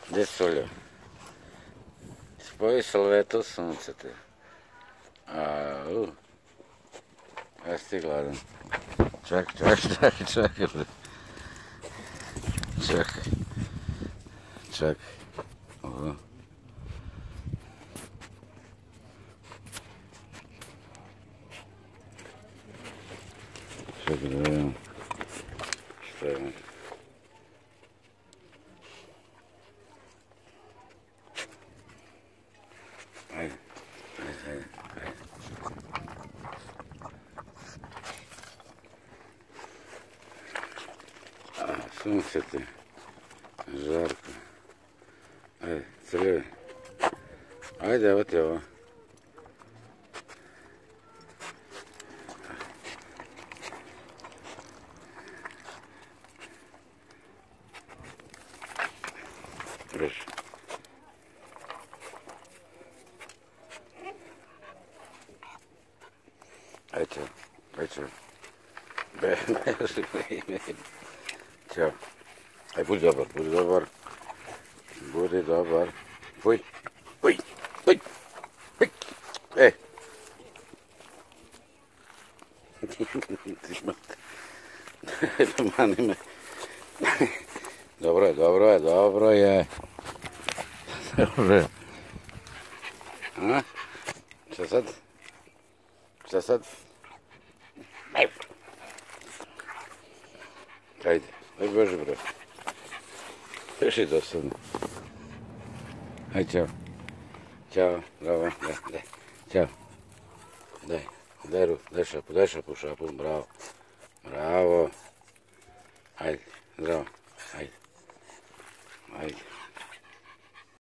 Gdje Suljo? Spoji salvetu sunce te. Jesi ti gladan? Čekaj. Čekaj. Ovo. Čekaj da vidim. Šta je? Ajde. Sunce ti. Žarko. Ajde, crljivi. Ajde, evo ti ovo. Drži. Ajde, čao. Ćao. Aj, budi dobar. Fuj. E. Mani me. Dobro je. A? Šta sad? Ajde Bože bre. Peši dosadno. Ajde, čao. Ćao, bravo, daj. Ćao. Daj šapu, bravo. Ajde, zdravo, ajde.